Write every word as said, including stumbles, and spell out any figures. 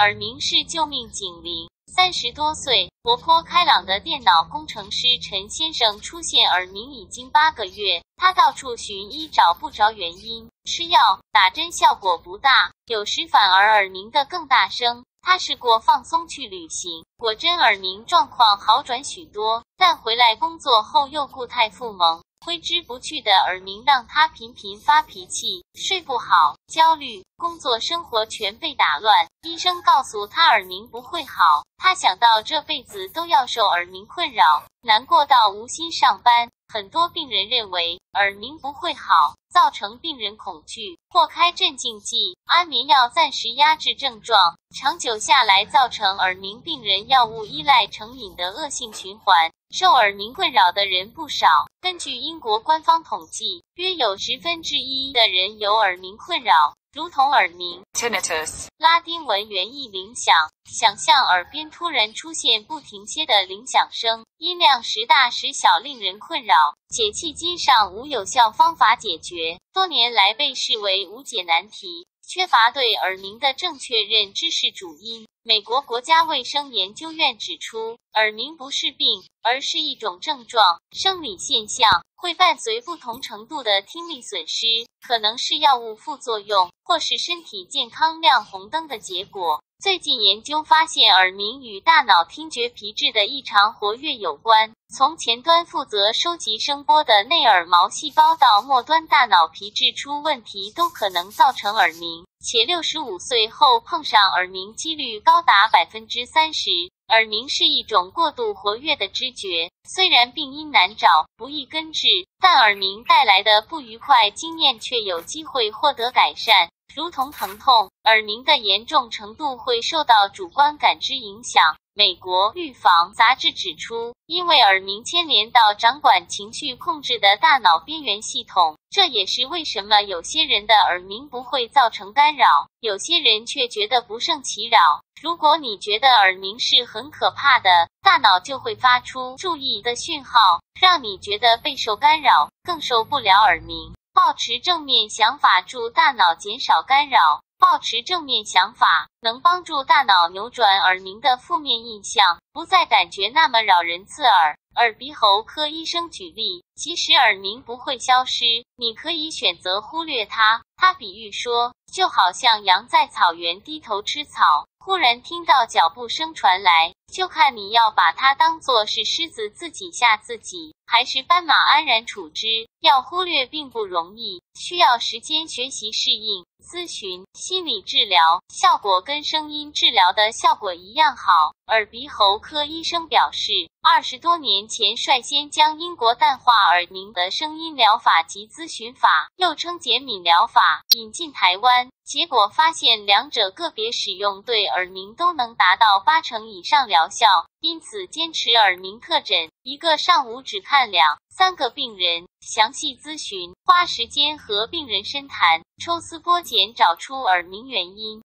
耳鸣是救命警铃。三十多岁、活泼开朗的电脑工程师陈先生出现耳鸣已经八个月，他到处寻医找不着原因，吃药、打针效果不大，有时反而耳鸣得更大声。他试过放松去旅行，果真耳鸣状况好转许多，但回来工作后又故态复萌。挥之不去的耳鸣让他频频发脾气，睡不好，焦虑，工作生活全被打乱。医生告诉他耳鸣不会好，他想到这辈子都要受耳鸣困扰，难过到无心上班。很多病人认为耳鸣不会好，造成病人恐惧，或开镇静剂、安眠药暂时压制症状，长久下来造成耳鸣病人药物依赖成瘾的恶性循环。受耳鸣困扰的人不少，根据英国官方统计，约有十分之一的人有耳鸣困扰，如同耳鸣 tinnitus 拉丁文原意铃响，想象耳边突然出现不停歇的铃响声，音量时大时小，令人困扰。解迄今尚无有效方法解决，多年来被视为无解难题，缺乏对耳鸣的正确认知是主因。美国国家卫生研究院指出，耳鸣不是病，而是一种症状，生理现象，会伴随不同程度的听力损失，可能是药物副作用，或是身体健康亮红灯的结果。最近研究发现，耳鸣与大脑听觉皮质的异常活跃有关，从前端负责收集声波的内耳毛细胞到末端大脑皮质出问题都可能造成耳鸣，且六十五岁后碰上耳鸣几率高达 百分之三十。耳鸣是一种过度活跃的知觉，虽然病因难找，不易根治，但耳鸣带来的不愉快经验却有机会获得改善。如同疼痛，耳鸣的严重程度会受到主观感知影响。美国预防杂志指出，因为耳鸣牵连到掌管情绪控制的大脑边缘系统，这也是为什么有些人的耳鸣不会造成干扰，有些人却觉得不胜其扰。如果你觉得耳鸣是很可怕的，大脑就会发出注意的讯号，让你觉得备受干扰，更受不了耳鸣。保持正面想法助大脑减少干扰。保持正面想法能帮助大脑扭转耳鸣的负面印象，不再感觉那么扰人刺耳。耳鼻喉科医生举例，即使耳鸣不会消失，你可以选择忽略它。他比喻说，就好像羊在草原低头吃草，忽然听到脚步声传来，就看你要把它当作是狮子自己吓自己，还是斑马安然处之。要忽略并不容易，需要时间学习适应。咨询心理治疗效果跟声音治疗的效果一样好。耳鼻喉科医生表示，二十多年前率先将英国淡化耳鸣的声音疗法及咨询法，又称减敏疗法，引进台湾，结果发现两者个别使用对耳鸣都能达到八成以上疗效，因此坚持耳鸣特诊，一个上午只看两三个病人，详细咨询，花时间和病人深谈，抽丝剥茧找出耳鸣原因。